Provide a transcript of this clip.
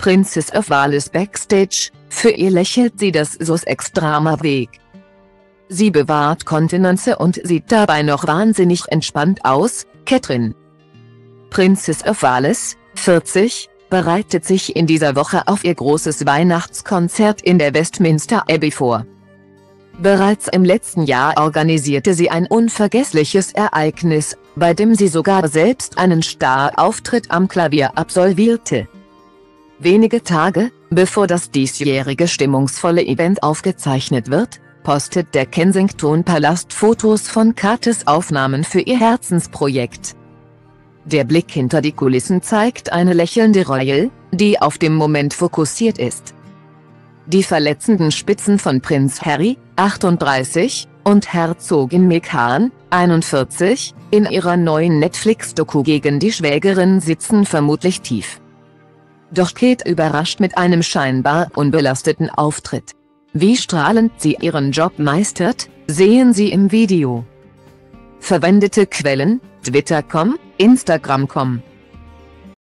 Princess of Wales backstage, für ihr lächelt sie das Sussex-Drama weg. Sie bewahrt Kontenance und sieht dabei noch wahnsinnig entspannt aus. Catherine, Princess of Wales, 40, bereitet sich in dieser Woche auf ihr großes Weihnachtskonzert in der Westminster Abbey vor. Bereits im letzten Jahr organisierte sie ein unvergessliches Ereignis, bei dem sie sogar selbst einen Star-Auftritt am Klavier absolvierte. Wenige Tage, bevor das diesjährige stimmungsvolle Event aufgezeichnet wird, postet der Kensington-Palast Fotos von Kates Aufnahmen für ihr Herzensprojekt. Der Blick hinter die Kulissen zeigt eine lächelnde Royal, die auf den Moment fokussiert ist. Die verletzenden Spitzen von Prinz Harry, 38, und Herzogin Meghan, 41, in ihrer neuen Netflix-Doku gegen die Schwägerin sitzen vermutlich tief. Doch Kate überrascht mit einem scheinbar unbelasteten Auftritt. Wie strahlend sie ihren Job meistert, sehen Sie im Video. Verwendete Quellen: Twitter.com, Instagram.com